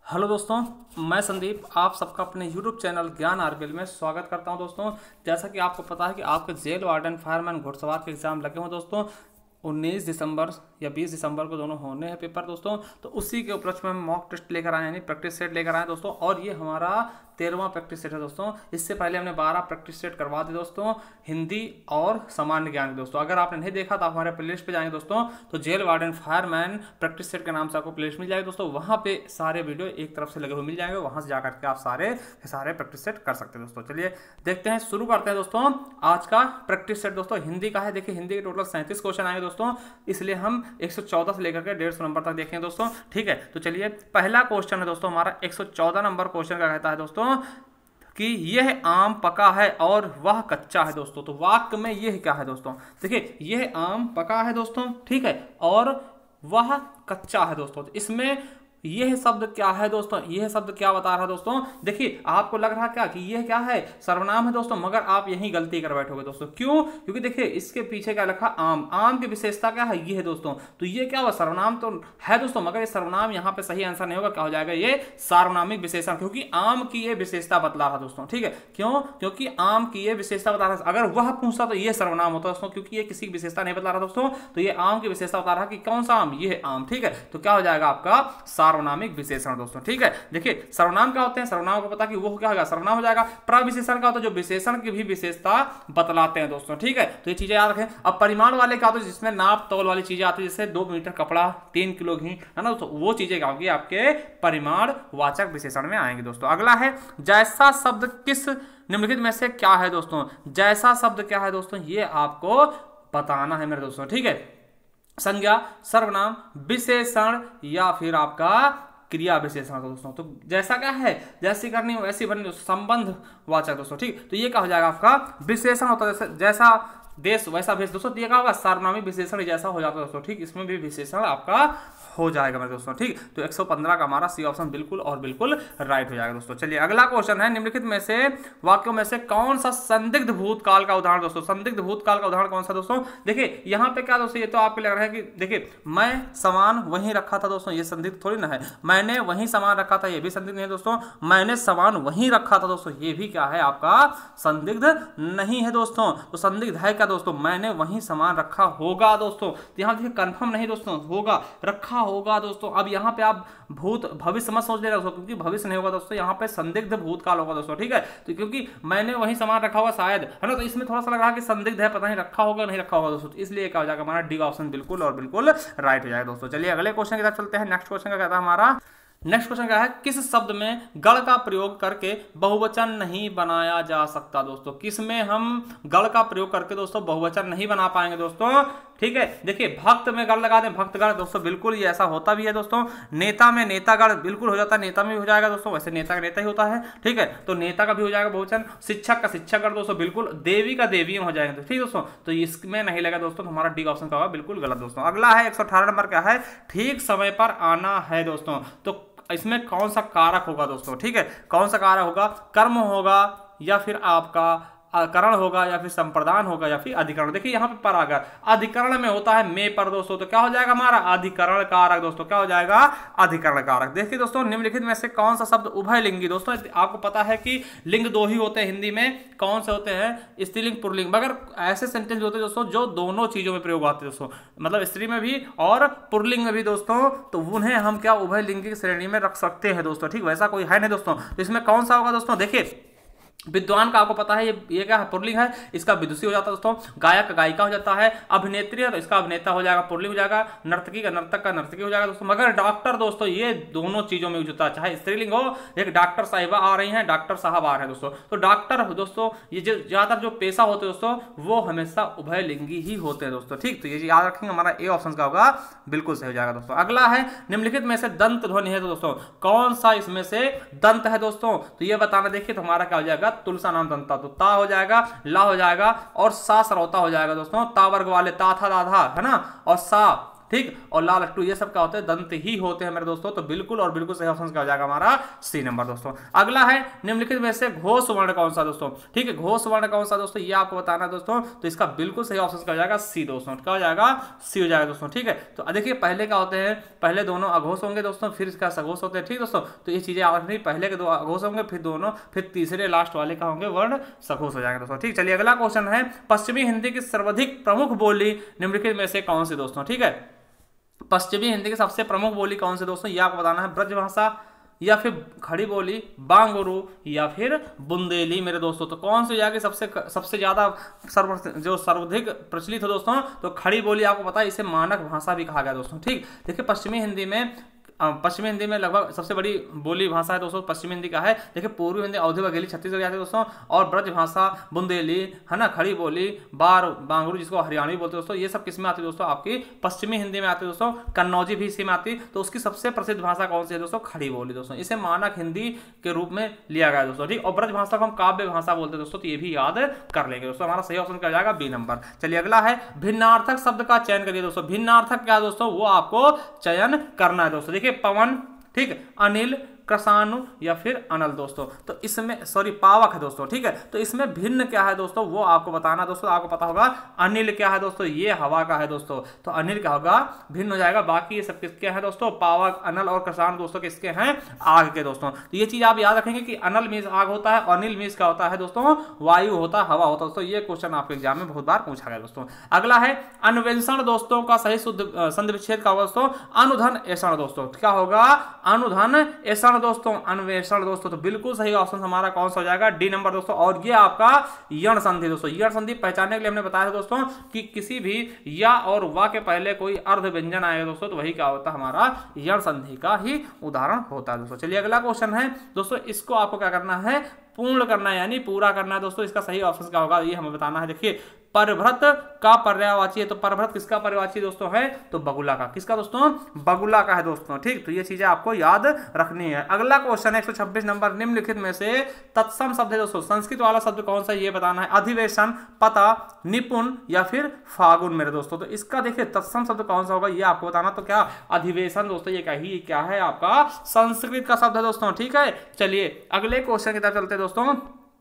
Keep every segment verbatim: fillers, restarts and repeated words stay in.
Hello दोस्तों, मैं संदीप आप सबका अपने यूट्यूब चैनल ज्ञान आरबीएल में स्वागत करता हूं। दोस्तों, जैसा कि आपको पता है कि आपके जेल वार्डन फायरमैन घुड़सवार के एग्जाम लगे हुए दोस्तों। उन्नीस दिसंबर या बीस दिसंबर को दोनों होने हैं पेपर दोस्तों। तो उसी के उपलक्ष्य में हम मॉक टेस्ट लेकर आए हैं, यानी प्रैक्टिस सेट लेकर आए हैं दोस्तों। और ये हमारा तेरहवां प्रैक्टिस सेट है दोस्तों। इससे पहले हमने बारह प्रैक्टिस सेट करवा दिए दोस्तों, हिंदी और सामान्य ज्ञान के दोस्तों। अगर आपने नहीं देखा तो आप हमारे प्लेलिस्ट पे जाएंगे दोस्तों, तो jail warden fireman practice set के नाम से आपको प्लेलिस्ट मिल जाएगी दोस्तों। वहाँ पे सारे वीडियो एक तरफ से लगे हुए मिल जाएंगे, वहाँ से जाकर के आप सारे सारे प्रैक्टिस सेट कर सकते हैं दोस्तों। चलिए देखते हैं, शुरू करते हैं दोस्तों। आज का प्रैक्टिस सेट दोस्तों हिंदी का है। देखिए, हिंदी के टोटल सैंतीस क्वेश्चन आएंगे दोस्तों, इसलिए हम एक सौ चौदह से लेकर के डेढ़ सौ नंबर तक देखेंगे दोस्तों। ठीक है, तो चलिए पहला क्वेश्चन है दोस्तों हमारा एक सौ चौदह नंबर क्वेश्चन का कहता है दोस्तों कि यह आम पका है और वह कच्चा है दोस्तों। तो वाक्य में यह क्या है दोस्तों? देखिए, यह आम पका है दोस्तों, ठीक है, और वह कच्चा है दोस्तों। तो इसमें यह शब्द क्या है दोस्तों? यह शब्द क्या बता रहा है दोस्तों? देखिए, आपको लग रहा क्या कि यह क्या है? सर्वनाम है दोस्तों, मगर आप यही गलती कर बैठोगे दोस्तों। क्यों? क्योंकि देखिए इसके पीछे क्या लिखा, आम। आम की विशेषता क्या है? ये है दोस्तों। तो ये क्या हुआ? सर्वनाम तो है दोस्तों, मगर ये सर्वनाम यहाँ पे सही आंसर नहीं होगा। क्या हो जाएगा? ये सार्वनामिक विशेषण, क्योंकि आम की ये विशेषता बतला रहा दोस्तों। ठीक है, क्यों? क्योंकि आम की ये विशेषता बता रहा। अगर वह पूछता तो ये सर्वनाम होता दोस्तों, क्योंकि ये किसी की विशेषता नहीं बता रहा दोस्तों। तो ये आम की विशेषता बता रहा कि कौन सा आम? ये आम। ठीक है, तो क्या हो जाएगा आपका? सार्वनामिक विशेषण दोस्तों। ठीक है, देखिए सर्वनाम क्या होते हैं? सर्वनाम को पता कि वो क्या होगा? सर्वनाम हो जाएगा। प्रविशेषण का होता है जो विशेषण की भी विशेषता बतलाते हैं दोस्तों। ठीक है, तो ये चीजें याद रखें। अब परिमाण वाले क्या होते हैं? जिसमें नाप तौल वाली चीजें आती है, जैसे दो मीटर कपड़ा, तीन किलो घी, है ना दोस्तों। वो चीजें क्या होगी? आपके परिमाण वाचक विशेषण में आएंगे दोस्तों। अगला है जैसा शब्द किस निम्नलिखित में से क्या है दोस्तों? जैसा शब्द क्या है दोस्तों? ये आपको बताना है मेरे दोस्तों। ठीक है, संज्ञा, सर्वनाम, विशेषण या फिर आपका क्रिया विशेषण दोस्तों। तो जैसा क्या है? जैसी करनी वैसी बननी, संबंध वाचक दोस्तों। ठीक, तो ये क्या हो जाएगा? आपका विशेषण होता है। जैसे जैसा देश वैसा भेष दोस्तों। ये क्या होगा? सार्वनामिक विशेषण जैसा हो जाता है दोस्तों। ठीक, इसमें भी विशेषण आपका हो जाएगा मेरे दोस्तों। ठीक, तो एक सौ पंद्रह का हमारा सी ऑप्शन बिल्कुल और बिल्कुल राइट हो जाएगा दोस्तों। चलिए अगला क्वेश्चन है, निम्नलिखित में से वाक्यों में से कौन सा संदिग्ध भूतकाल का उदाहरण दोस्तों? संदिग्ध भूतकाल का उदाहरण कौन सा दोस्तों? देखिए यहाँ पे क्या दोस्तों, ये तो आपको लग रहा है कि देखिए मैं सामान वहीं रखा था दोस्तों, ये संदिग्ध थोड़ी ना है। मैंने वहीं सामान रखा था, ये भी संदिग्ध नहीं है दोस्तों। मैंने सामान वहीं रखा था दोस्तों, ये भी क्या है? आपका संदिग्ध नहीं है दोस्तों। तो संदिग्ध है क्या दोस्तों? मैंने वहीं सामान रखा होगा दोस्तों। तो यहाँ देखिए कंफर्म नहीं दोस्तों, होगा, रखा होगा दोस्तों। अब यहाँ पे आप भूत भविष्य मत सोच लेना दोस्तों, क्योंकि भविष्य नहीं होगा दोस्तों, यहाँ पे संदिग्ध भूतकाल होगा दोस्तों। ठीक है, तो क्योंकि मैंने वहीं सामान रखा होगा शायद, है ना, तो इसमें थोड़ा सा लग रहा है कि संदिग्ध है, पता नहीं रखा होगा नहीं रखा होगा दोस्तों। तो इसलिए क्या हो जाएगा? हमारा डी ऑप्शन बिल्कुल और बिल्कुल राइट हो जाएगा दोस्तों। चलिए अगले क्वेश्चन की तरफ चलते हैं। नेक्स्ट क्वेश्चन का कहता है हमारा नेक्स्ट क्वेश्चन क्या है? किस शब्द में गण का प्रयोग करके बहुवचन नहीं बनाया जा सकता दोस्तों? किस में हम गण का प्रयोग करके दोस्तों बहुवचन नहीं बना पाएंगे दोस्तों? ठीक है, देखिए भक्त में गण लगा दें, भक्तगण दोस्तों, बिल्कुल ये ऐसा होता भी है दोस्तों। नेता में नेतागण बिल्कुल हो जाता है, नेता में भी हो जाएगा दोस्तों, वैसे नेता का नेता ही होता है। ठीक है, तो नेता का भी हो जाएगा बहुवचन। शिक्षक का शिक्षकगण दोस्तों, बिल्कुल। देवी का देवी हो जाएगा। ठीक दोस्तों, तो इसमें नहीं लगा दोस्तों, तो हमारा डी ऑप्शन का होगा बिल्कुल गलत दोस्तों। अगला है एक सौ अठारह नंबर का है, ठीक समय पर आना है दोस्तों। तो इसमें कौन सा कारक होगा दोस्तों? ठीक है, कौन सा कारक होगा? कर्म होगा या फिर आपका करण होगा या फिर संप्रदान होगा या फिर अधिकरण। देखिए यहाँ पे पर आ गया, अधिकरण में होता है में पर दोस्तों, तो क्या हो जाएगा हमारा? अधिकरण कारक दोस्तों। क्या हो जाएगा? अधिकरण कारक। देखिए दोस्तों, निम्नलिखित में से कौन सा शब्द उभयलिंगी दोस्तों? आपको पता है कि लिंग दो ही होते हैं हिंदी में, कौन से होते हैं? स्त्रीलिंग पुल्लिंग। मगर ऐसे सेंटेंस होते हैं दोस्तों जो दोनों चीजों में प्रयोग आते हैं दोस्तों, मतलब स्त्री में भी और पुल्लिंग में भी दोस्तों। तो उन्हें हम क्या उभयलिंगी की श्रेणी में रख सकते हैं दोस्तों। ठीक, वैसा कोई है नहीं दोस्तों। तो इसमें कौन सा होगा दोस्तों? देखिए विद्वान का आपको पता है ये ये क्या है? पुल्लिंग है, इसका विदुषी हो जाता है दोस्तों। गायक का गायिका हो जाता है। अभिनेत्री है तो इसका अभिनेता हो जाएगा, पुल्लिंग हो जाएगा। नर्तकी का नर्तक का नर्तकी हो जाएगा दोस्तों। मगर डॉक्टर दोस्तों, ये दोनों चीजों में यूज होता है, चाहे स्त्रीलिंग हो, एक डॉक्टर साहिबा आ रही हैं, डॉक्टर साहब आ रहे हैं दोस्तों। तो डॉक्टर दोस्तों, ये जो ज्यादातर जो पेशा होते हैं दोस्तों, वो हमेशा उभयलिंगी ही होते हैं दोस्तों। ठीक, तो ये याद रखेंगे, हमारा ए ऑप्शन का होगा बिल्कुल सही हो जाएगा दोस्तों। अगला है, निम्नलिखित में से दंत ध्वनि है तो दोस्तों कौन सा इसमें से दंत है दोस्तों? तो ये बताना। देखिए तो हमारा क्या हो जाएगा? तुलसा नाम दंता, तो ता हो जाएगा, ला हो जाएगा और सा सरौता हो जाएगा दोस्तों। ता वर्ग वाले ता था दाधा, है ना, और सा ठीक, और ला लट्टू ये सब क्या होते हैं, दंत ही होते हैं मेरे दोस्तों। तो बिल्कुल और बिल्कुल सही ऑप्शन क्या हो जाएगा हमारा सी नंबर दोस्तों। अगला है निम्नलिखित में से घोष वर्ण कौन सा दोस्तों, ठीक है, घोष वर्ण कौन सा दोस्तों ये आपको बताना है दोस्तों। तो इसका बिल्कुल सही ऑप्शन क्या हो जाएगा सी दोस्तों, क्या हो जाएगा सी हो जाएगा दोस्तों, ठीक है। तो देखिए पहले क्या होते हैं, पहले दोनों अघोष होंगे दोस्तों, फिर इसका सघोष होते हैं, ठीक दोस्तों। तो ये चीजें याद रखनी, पहले के दो अघोष होंगे, फिर दोनों, फिर तीसरे लास्ट वाले का होंगे वर्ण सघोष हो जाएंगे दोस्तों, ठीक। चलिए अगला क्वेश्चन है, पश्चिमी हिंदी की सर्वाधिक प्रमुख बोली निम्नलिखित में से कौन सी दोस्तों, ठीक है। पश्चिमी हिंदी की सबसे प्रमुख बोली कौन सी दोस्तों, ये आपको बताना है। ब्रजभाषा या फिर खड़ी बोली, बांगुरु या फिर बुंदेली मेरे दोस्तों। तो कौन सी जाके सबसे सबसे ज्यादा सर्व जो सर्वाधिक प्रचलित है दोस्तों, तो खड़ी बोली आपको पता है, इसे मानक भाषा भी कहा गया दोस्तों, ठीक। देखिए पश्चिमी हिंदी में पश्चिमी हिंदी में लगभग सबसे बड़ी बोली भाषा है दोस्तों पश्चिमी हिंदी का है। देखिए पूर्वी हिंदी अवधि बघेली छत्तीसगढ़ जाती है दोस्तों, और ब्रज भाषा, बुंदेली है ना, खड़ी बोली, बार बांगुरु जिसको हरियाणवी बोलते हैं दोस्तों, ये सब किस में आती है दोस्तों, आपकी पश्चिमी हिंदी में आती है दोस्तों। कन्नौजी भी इसी में आती है। तो उसकी सबसे प्रसिद्ध भाषा कौन सी है दोस्तों, खड़ी बोली दोस्तों। इसे मानक हिंदी के रूप में लिया गया दोस्तों, ठीक। और ब्रज भाषा को हम काव्य भाषा बोलते हैं दोस्तों, तो ये भी याद कर लेंगे दोस्तों। हमारा सही ऑप्शन क्या जाएगा बी नंबर। चलिए अगला है, भिन्नार्थक शब्द का चयन करिए दोस्तों। भिन्नार्थक क्या है दोस्तों, वो आपको चयन करना है दोस्तों। देखिए पवन, ठीक, अनिल, कृषाणु या फिर अनल दोस्तों। तो इसमें सॉरी पावक है दोस्तों, ठीक है। तो इसमें भिन्न क्या है दोस्तों, वो आपको बताना दोस्तों। आपको पता होगा अनिल क्या है दोस्तों, ये हवा का है दोस्तों। तो अनिल क्या होगा, भिन्न हो जाएगा। बाकी ये सब किसके हैं दोस्तों, पावक, अनल और कृषाणु दोस्तों किसके हैं, आग के दोस्तों। तो ये चीज आप याद रखेंगे कि अनल मीन्स आग होता है, अनिल मीन्स क्या होता है दोस्तों, वायु होता है, हवा होता है दोस्तों। ये क्वेश्चन आपके एग्जाम में बहुत बार पूछा गया दोस्तों। अगला है अन्वेषण दोस्तों का सही शुद्ध संधि विच्छेद का होगा दोस्तों, अनुधन ऐषण दोस्तों। क्या होगा, अनुधन ऐषण दोस्तों, अन्वेषण दोस्तों। तो बिल्कुल सही ऑप्शन हमारा कौन सा हो जाएगा, डी नंबर दोस्तों। और ये आपका यण संधि दोस्तों। यण संधि पहचानने के लिए हमने बताया दोस्तों कि किसी भी या और वा के पहले कोई अर्ध व्यंजन आएगा दोस्तों, तो वही क्या होता है, हमारा यण संधि का ही उदाहरण होता है दोस्तों। चलिए अगला क्वेश्चन है दोस्तों, इसको आपको क्या करना है, पूर्ण करना है, यानी पूरा करना है दोस्तों। इसका सही ऑप्शन क्या होगा, ये हमें बताना है। देखिए परभ्रत का पर्यायवाची है, तो परभ्रत किसका पर्यायवाची दोस्तों है, तो बगुला का। किसका दोस्तों, बगुला का है दोस्तों, ठीक। तो ये चीजें आपको याद रखनी है। अगला क्वेश्चन है एक सौ छब्बीस नंबर, निम्नलिखित में से तत्सम शब्द है दोस्तों, संस्कृत वाला शब्द कौन सा ये बताना है। अधिवेशन, पता, निपुण या फिर फागुन मेरे दोस्तों। तो इसका देखिए तत्सम शब्द कौन सा होगा, ये आपको बताना। तो क्या अधिवेशन दोस्तों, ये क्या ही क्या है, आपका संस्कृत का शब्द है दोस्तों, ठीक है। चलिए अगले क्वेश्चन की तरफ चलते हैं दोस्तों,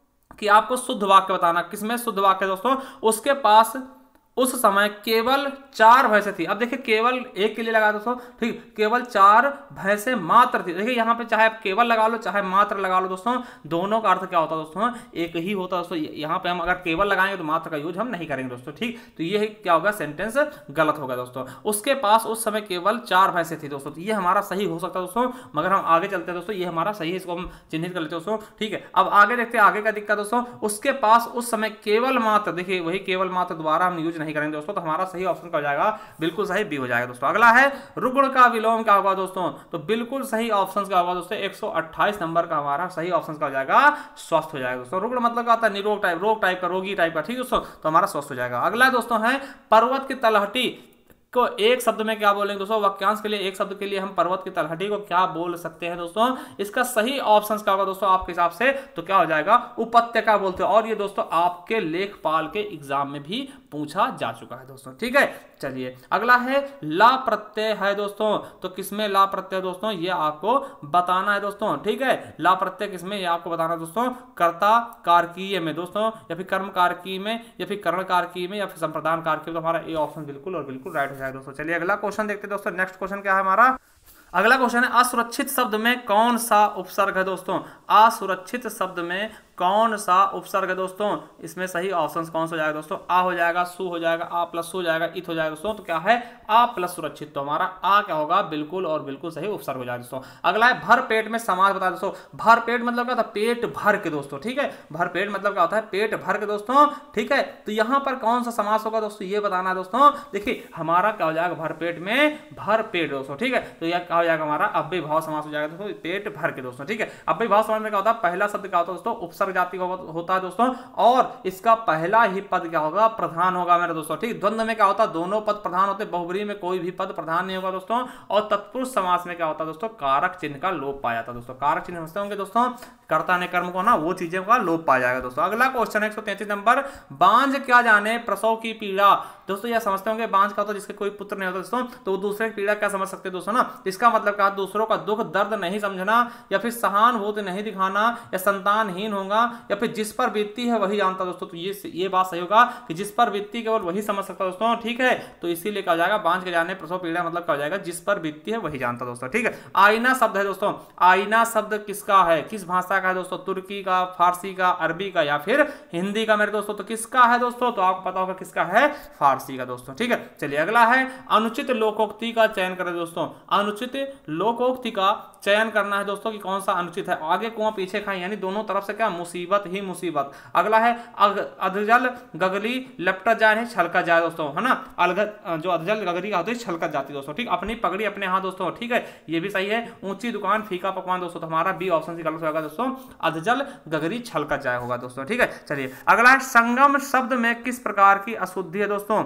कि आपको शुद्ध वाक्य बताना। किसमें शुद्ध वाक्य दोस्तों, उसके पास उस समय केवल चार भैंसें थी। अब देखिए केवल एक के लिए लगा दोस्तों, ठीक, केवल चार भैंसें मात्र थी। देखिए यहाँ पे चाहे आप केवल लगा लो चाहे मात्र लगा लो दोस्तों, दोनों का अर्थ क्या होता है दोस्तों, एक ही होता है दोस्तों। यहाँ पे हम अगर केवल लगाएंगे तो मात्र का यूज हम नहीं करेंगे दोस्तों, ठीक। तो ये क्या होगा, सेंटेंस गलत होगा दोस्तों। उसके पास उस समय केवल चार भैंसें थी दोस्तों, तो ये हमारा सही हो सकता है दोस्तों। मगर हम आगे चलते हैं दोस्तों, ये हमारा सही है, इसको हम चिन्हित कर लेते हैं दोस्तों, ठीक है। अब आगे देखते हैं आगे का दिक्कत दोस्तों, उसके पास उस समय केवल मात्र, देखिए वही केवल मात्र दोबारा हम यूज नहीं करेंगे दोस्तों। तो हमारा सही ऑप्शन क्या हो जाएगा, बिल्कुल सही बी हो जाएगा दोस्तों। अगला है रुग्ण का विलोम क्या होगा दोस्तों, तो बिल्कुल सही ऑप्शन क्या होगा दोस्तों, एक सौ अट्ठाईस नंबर का हमारा सही ऑप्शन क्या हो जाएगा, स्वस्थ हो जाएगा दोस्तों। रुग्ण मतलब क्या होता है, निरोग टाइप, रोग टाइप का, रोगी टाइप का, ठीक है दोस्तों। तो हमारा स्वस्थ हो जाएगा। अगला दोस्तों है पर्वत की तलहटी को एक शब्द में क्या बोलेंगे दोस्तों, वाक्यांश के लिए एक शब्द के लिए हम पर्वत की तलहटी को क्या बोल सकते हैं दोस्तों। इसका सही ऑप्शन क्या होगा दोस्तों आपके हिसाब से, तो क्या हो जाएगा, उपत्यका बोलते हैं। और ये दोस्तों आपके लेखपाल के एग्जाम में भी पूछा जा चुका है दोस्तों, ठीक है। चलिए अगला है ला प्रत्यय है दोस्तों, तो किसमें ला प्रत्यय दोस्तों, ये आपको बताना है दोस्तों, ठीक है। ला प्रत्यय किसमें, ये आपको बताना है दोस्तों, कर्ता कारकीय में दोस्तों, या फिर कर्म कारकी में, या फिर कर्ण कारकी में, या फिर संप्रदान कारकी में। तो हमारा ये ऑप्शन बिल्कुल और बिल्कुल राइट हो जाएगा दोस्तों। चलिए अगला क्वेश्चन देखते हैं दोस्तों। नेक्स्ट क्वेश्चन क्या है हमारा, अगला क्वेश्चन है असुरक्षित शब्द में कौन सा उपसर्ग है दोस्तों। असुरक्षित शब्द में कौन सा उपसर्ग है दोस्तों, इसमें सही ऑप्शन कौन सा हो जाएगा दोस्तों, आ हो जाएगा, सु हो जाएगा, आ प्लस सु हो जाएगा, इत हो जाएगा दोस्तों। तो क्या है, आ प्लस सुरक्षित। तो हमारा आ क्या होगा, बिल्कुल और बिल्कुल सही उपसर्ग हो जाएगा दोस्तों। अगला है भर पेट में समास बताया दोस्तों। भर पेट मतलब क्या होता है, पेट भर के दोस्तों, ठीक है। भर पेट मतलब क्या होता है, पेट भर के दोस्तों, ठीक है। तो यहाँ पर कौन सा समास होगा दोस्तों, ये बताना है दोस्तों। देखिए हमारा क्या हो जाएगा, भर पेट में भर पेट दोस्तों, ठीक है। तो यह क्या हो जाएगा, हमारा अव्ययभाव समास हो जाएगा दोस्तों, पेट भर के दोस्तों, ठीक है। अव्ययभाव समास में क्या होता है, पहला शब्द क्या होता है दोस्तों, उपसर्ग उपसर्ग जाति होता है दोस्तों, और इसका पहला ही पद क्या होगा, प्रधान होगा मेरे दोस्तों। ठीक, द्वंद्व में क्या होता है, दोनों पद प्रधान होते, बहुब्रीहि में कोई भी पद प्रधान नहीं होगा दोस्तों। और तत्पुरुष समास में क्या होता है दोस्तों, कारक चिन्ह का लोप पाया जाता है दोस्तों। कारक चिन्ह समझते होंगे दोस्तों, कर्ता ने कर्म को ना, वो चीजें का लोप पाया जाएगा दोस्तों। अगला क्वेश्चन है एक सौ तैंतीस नंबर, बांझ क्या जाने प्रसव की पीड़ा। दोस्तों यह समझते होंगे बांझ का होता है जिसके कोई पुत्र नहीं होता दोस्तों, तो वो दूसरे की पीड़ा क्या समझ सकते हैं दोस्तों ना, इसका मतलब क्या, दूसरों का दुख दर्द नहीं समझना, या फिर सहानुभूति नहीं दिखाना, या संतानहीन होगा, या फिर जिस पर बीतती है वही जानता दोस्तों। तो ये ये बात सही होगा कि जिस पर बीतती केवल वही समझ सकता दोस्तों। ठीक है, तो इसीलिए क्या हो जाएगा, बांझ के जाने प्रसव पीड़ा मतलब क्या हो जाएगा, जिस पर बीतती है वही जानता दोस्तों। ठीक है, आईना शब्द है दोस्तों, आईना शब्द किसका है, किस भाषा का है दोस्तों, तुर्की का, फारसी का, अरबी का, या फिर हिंदी का मेरे दोस्तों। तो किसका है दोस्तों, तो आपको पता होगा किसका है, फारसी का दोस्तों। ठीक है, चलिए अगला है, अनुचित लोकोक्ति का चयन करें दोस्तों। अनुचित लोकोक्ति का चयन करना है दोस्तों कि कौन सा अनुचित है। आगे कुआं पीछे खाई, यानी दोनों तरफ से क्या, मुसीबत ही मुसीबत। अगला है, अधजल गगली लपट जाए छलका जाए दोस्तों, है ना, अलग जो अधजल गगली का होती है छलकत जाती दोस्तों। ठीक, अपनी पगड़ी अपने हाथ दोस्तों। ठीक है, ये भी सही है। ऊंची दुकान फीका पकवान दोस्तों, तो हमारा बी ऑप्शन से गलत होगा दोस्तों, अधजल गगरी छलकत जाए होगा दोस्तों। ठीक है, चलिए अगला है, संगम शब्द में किस प्रकार की अशुद्धि है दोस्तों।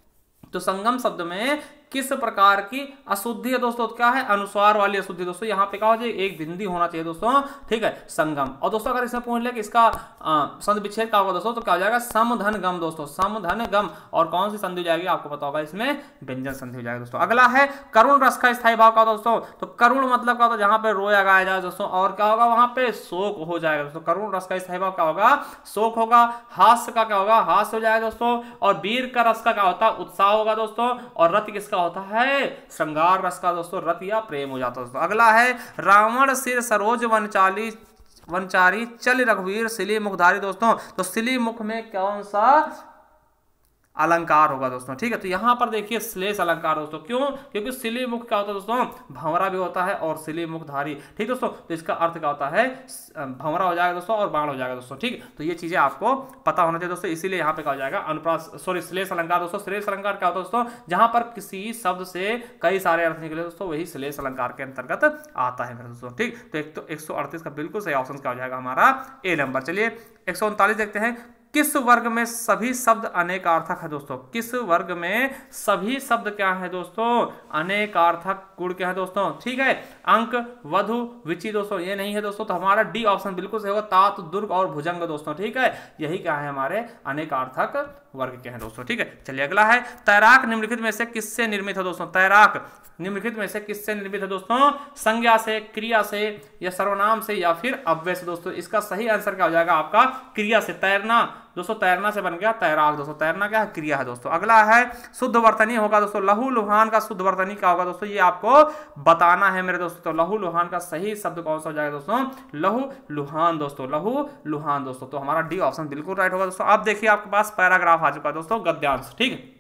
तो संगम शब्द में किस प्रकार की अशुद्धि है दोस्तों, तो क्या है, अनुस्वार वाली अशुद्धि दोस्तों। यहाँ पे क्या हो जाए, एक बिंदी होना चाहिए दोस्तों। ठीक है, संगम। और दोस्तों अगर इसमें पूछ ले कि इसका संधि विच्छेद क्या होगा दोस्तों, तो क्या हो जाएगा, समधन गम दोस्तों, समधन गम। और कौन सी संधि हो जाएगी आपको पता होगा, इसमें व्यंजन संधि हो जाएगी दोस्तों। अगला है, करुण रस का स्थायी भाव का दोस्तों। तो करुण मतलब क्या होता है, जहां पे रोया गाया जाए दोस्तों, और क्या होगा वहां पे शोक हो जाएगा दोस्तों। करुण रस का स्थायी भाव क्या होगा, शोक होगा। हास्य का क्या होगा, हास्य हो जाएगा दोस्तों। और वीर का रस का क्या होता है, उत्साह होगा दोस्तों। और रति किसका होता है, श्रृंगार रस का दोस्तों, रत या प्रेम हो जाता है दोस्तों। अगला है, रावण सिर सरोज वनचाली वनचारी चल रघुवीर सिली मुखधारी दोस्तों। तो सिली मुख में कौन सा अलंकार होगा दोस्तों। ठीक है, तो यहां पर देखिए श्लेष अलंकार दोस्तों। क्यों, क्योंकि सिली मुख क्या होता है दोस्तों, भंवरा भी होता है और सिली मुखधारी। ठीक दोस्तों, तो इसका अर्थ क्या होता है, भंवरा हो जाएगा दोस्तों और बाण हो जाएगा दोस्तों। ठीक, तो ये चीजें आपको पता होना चाहिए दोस्तों, इसीलिए यहाँ पे क्या हो जाएगा, अनुप्रास सॉरी श्लेष अलंकार दोस्तों। श्लेष अलंकार क्या होता है दोस्तों, जहां पर किसी शब्द से कई सारे अर्थ निकले दोस्तों, वही श्लेष अलंकार के अंतर्गत आता है मेरे दोस्तों। ठीक, तो एक तो एक सौ अड़तीस का बिल्कुल सही ऑप्शन क्या हो जाएगा हमारा, ए नंबर। चलिए एक सौ उनतालीस देखते हैं, किस वर्ग में सभी शब्द अनेकार्थक है दोस्तों। किस वर्ग में सभी शब्द क्या है दोस्तों, अनेकार्थक गुण क्या है दोस्तों। ठीक है, अंक, वधु, विचि दोस्तों ये नहीं है दोस्तों, तो हमारा डी ऑप्शन बिल्कुल सही होगा, तात, दुर्ग और भुजंग दोस्तों। ठीक है, यही क्या है हमारे अनेकार्थक वर्ग के हैं दोस्तों। ठीक है, चलिए अगला है, तैराक निम्नलिखित में से किससे निर्मित है दोस्तों। तैराक निम्नलिखित में से किससे निर्मित है दोस्तों, संज्ञा से, क्रिया से, या सर्वनाम से, या फिर अव्यय से दोस्तों। इसका सही आंसर क्या हो जाएगा आपका, क्रिया से। तैरना दोस्तों, तैरना से बन गया तैराक दोस्तों। तैरना क्या है, क्रिया है दोस्तों। अगला है, शुद्ध वर्तनी होगा दोस्तों। लहू लुहान का शुद्ध वर्तनी क्या होगा दोस्तों, ये आपको बताना है मेरे दोस्तों। तो लहू लुहान का सही शब्द कौन सा हो जाएगा दोस्तों, लहू लुहान दोस्तों, लहू लुहान दोस्तों। तो हमारा डी ऑप्शन बिल्कुल राइट होगा दोस्तों। अब देखिए आपके पास पैराग्राफ आ चुका है दोस्तों, गद्यांश। ठीक है,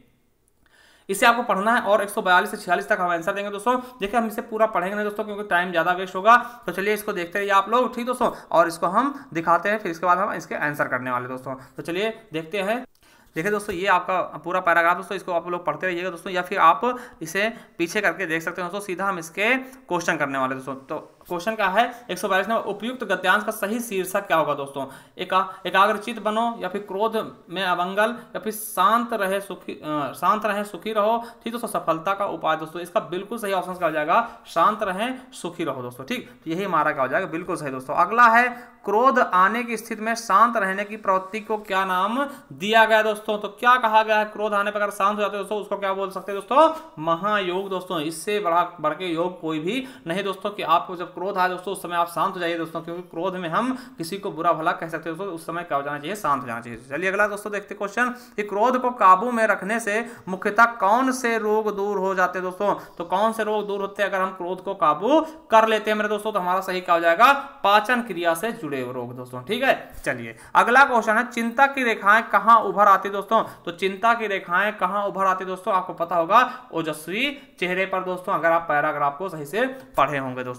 इसे आपको पढ़ना है और एक सौ बयालीस से छियालीस तक हम आंसर देंगे दोस्तों। देखिए हम इसे पूरा पढ़ेंगे नहीं दोस्तों, क्योंकि टाइम ज्यादा वेस्ट होगा। तो चलिए इसको देखते रहिए आप लोग। ठीक दोस्तों, और इसको हम दिखाते हैं, फिर इसके बाद हम इसके आंसर करने वाले दोस्तों। तो चलिए देखते हैं। देखिए दोस्तों, ये आपका पूरा पैराग्राफ दोस्तों, इसको आप लोग पढ़ते रहिएगा दोस्तों, या फिर आप इसे पीछे करके देख सकते हैं दोस्तों। सीधा हम इसके क्वेश्चन करने वाले दोस्तों। तो क्वेश्चन क्या है, एक सौ बयालीस नंबर, उपयुक्त गद्यांश का सही शीर्षक क्या होगा दोस्तों। एका एकाग्रचित बनो, या फिर क्रोध में अमंगल, या फिर शांत रहे सुखी शांत रहे सुखी रहो। ठीक दोस्तों, सफलता का उपाय दोस्तों। इसका बिल्कुल सही ऑप्शन क्या हो जाएगा, शांत रहे सुखी रहो दोस्तों। ठीक, यही हमारा क्या हो जाएगा, बिल्कुल सही दोस्तों। अगला है, क्रोध आने की स्थिति में शांत रहने की प्रवृत्ति को क्या नाम दिया गया दोस्तों। तो क्या कहा गया है, क्रोध आने पर अगर शांत हो जाते हैं दोस्तों, उसको क्या बोल सकते हैं दोस्तों, महायोग दोस्तों। इससे बड़ा बढ़ के योग कोई भी नहीं दोस्तों, कि आपको जब क्रोध आए दोस्तों उस समय आप शांत हो जाइए दोस्तों, क्योंकि क्रोध में हम किसी को बुरा भला कह सकते हैं दोस्तों, उस समय क्या हो जाना चाहिए, शांत हो जाना चाहिए। चलिए अगला दोस्तों देखते क्वेश्चन, कि क्रोध को काबू में रखने से मुख्यतः कौन से रोग दूर हो जाते हैं दोस्तों। तो कौन से रोग दूर होते हैं अगर हम क्रोध को काबू कर लेते हैं मेरे दोस्तों, तो हमारा सही क्या हो जाएगा, पाचन क्रिया से जुड़े रोग दोस्तों। ठीक है, चलिए अगला क्वेश्चन है, चिंता की रेखाएं कहां उभर आती दोस्तों। तो चिंता की रेखाएं कहां उभर आती दोस्तों, आपको पता होगा ओजस्वी चेहरे पर दोस्तों, अगर आप पैराग्राफ को सही से पढ़े होंगे दोस्तों। ठीक है,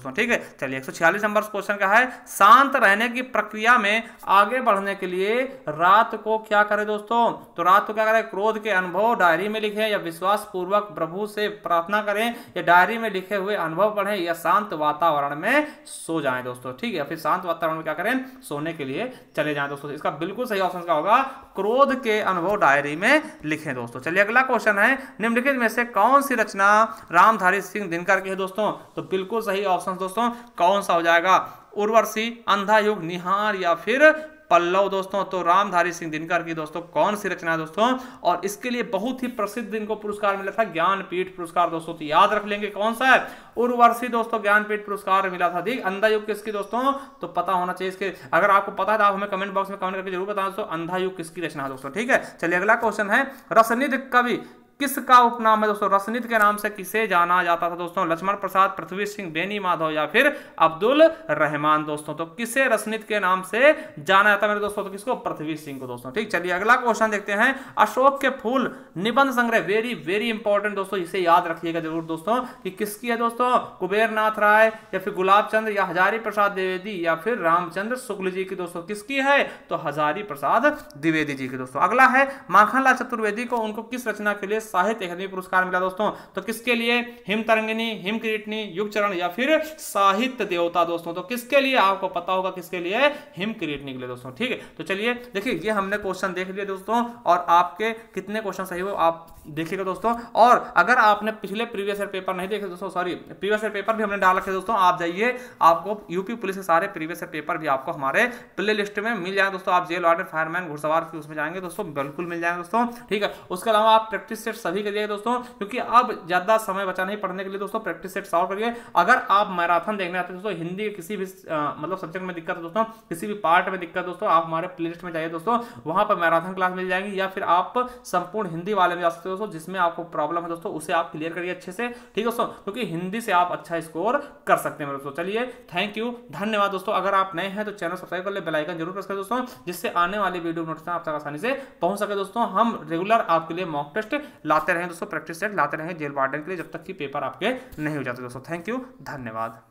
चलिए एक सौ छियालीस नंबर क्वेश्चन क्या है, शांत रहने की प्रक्रिया में आगे बढ़ने के लिए रात को क्या करें दोस्तों, तो रात को क्या करें, क्रोध के अनुभव डायरी में लिखें या विश्वास पूर्वक प्रभु से प्रार्थना करें या डायरी में लिखे हुए अनुभव पढ़ें या शांत वातावरण में सो जाएं दोस्तों। ठीक है, फिर शांत वातावरण में क्या करें, सोने के लिए चले जाएं दोस्तों। इसका बिल्कुल सही ऑप्शन क्या होगा, क्रोध के अनुभव डायरी में लिखें दोस्तों। चलिए अगला क्वेश्चन है, निम्नलिखित में से कौन सी रचना रामधारी सिंह दिनकर की है दोस्तों, तो बिल्कुल सही ऑप्शन दोस्तों कौन सा हो जाएगा, उर्वशी, अंधा युग, निहार या फिर पल्लव दोस्तों। तो रामधारी सिंह दिनकर की दोस्तों कौन सी रचना है दोस्तों, और इसके लिए बहुत ही प्रसिद्ध इनको पुरस्कार मिला था, ज्ञानपीठ पुरस्कार दोस्तों। तो याद रख लेंगे कौन सा है, उर्वशी दोस्तों, ज्ञानपीठ पुरस्कार मिला था। ठीक, अंधा युग किसकी दोस्तों, तो पता होना चाहिए इसके, अगर आपको पता है तो आप हमें कमेंट बॉक्स में कमेंट करके जरूर बताना दोस्तों अंधा युग किसकी रचना है दोस्तों। ठीक है, चलिए अगला क्वेश्चन है, रसनिधि कवि किसका उपनाम है दोस्तों, रसनिधि के नाम से किसे जाना जाता था दोस्तों, लक्ष्मण प्रसाद, पृथ्वी सिंह, बेनी माधव या फिर अब्दुल रहमान दोस्तों। तो किसे रसनिधि के नाम से जाना जाता है मेरे दोस्तों, तो किसको, पृथ्वी सिंह को दोस्तों। ठीक, चलिए अगला क्वेश्चन देखते हैं, अशोक के फूल निबंध संग्रह, वेरी वेरी इंपॉर्टेंट दोस्तों, इसे याद रखिएगा जरूर दोस्तों कि किसकी है दोस्तों, कुबेर नाथ राय या फिर गुलाब चंद्र या हजारी प्रसाद द्विवेदी या फिर रामचंद्र शुक्ल जी की दोस्तों। किसकी है, तो हजारी प्रसाद द्विवेदी जी की दोस्तों। अगला है, माखनलाल चतुर्वेदी को उनको किस रचना के लिए साहित्य अकादमी पुरस्कार मिला दोस्तों, तो किसके लिए, हिम तरंगिनी, हिम किरीटनी, युग चरण या फिर साहित्य देवता दोस्तों। तो किसके लिए, आपको पता होगा किसके लिए, हिम किरीटनी के लिए दोस्तों। ठीक है, तो चलिए देखिए ये हमने क्वेश्चन देख लिए दोस्तों, और आपके कितने क्वेश्चन सही हो आप देखिएगा दोस्तों। और अगर आपने पिछले प्रीवियस ईयर पेपर नहीं देखे दोस्तों, सॉरी प्रीवियस ईयर पेपर भी हमने डाल रखे दोस्तों, आप जाइए, आपको यूपी पुलिस के सारे प्रीवियस ईयर पेपर भी आपको हमारे प्ले लिस्ट में मिल जाएंगे दोस्तों। आप जेल वार्डन, फायरमैन, घुड़सवार की उसमें जाएंगे दोस्तों, बिल्कुल मिल जाएंगे दोस्तों। ठीक है, उसके अलावा आप प्रैक्टिस सेट सभी के लिए दोस्तों, क्योंकि अब ज्यादा समय बचा नहीं पढ़ने के लिए दोस्तों, प्रैक्टिस सेट सॉल्व करिए। अगर आप मैराथन देखने आते हैं दोस्तों, हिंदी के किसी भी आ, मतलब सब्जेक्ट में दिक्कत है दोस्तों, किसी भी पार्ट में दिक्कत दोस्तों, आप हमारे प्ले लिस्ट में जाइए दोस्तों, वहां पर मैराथन क्लास मिल जाएंगी, या फिर आप संपूर्ण हिंदी वाले में जा सकते हो दोस्तों, जिसमें आपको प्रॉब्लम है दोस्तों उसे आप क्लियर करिए अच्छे से। ठीक दोस्तों, क्योंकि हिंदी से आप अच्छा स्कोर कर सकते हैं दोस्तों। चलिए थैंक यू, धन्यवाद दोस्तों। अगर आप नए हैं तो चैनल सब्सक्राइब कर ले, बेल आइकन जरूर प्रेस करें दोस्तों, जिससे आने वाली वीडियो नोटिफिकेशन आप तक आसानी से पहुंच सके दोस्तों। हम रेगुलर आपके लिए मॉक टेस्ट लाते रहें दोस्तों, प्रैक्टिस सेट लाते रहेंगे जेल वार्डन के लिए, जब तक कि पेपर आपके नहीं हो जाते दोस्तों। थैंक यू, धन्यवाद।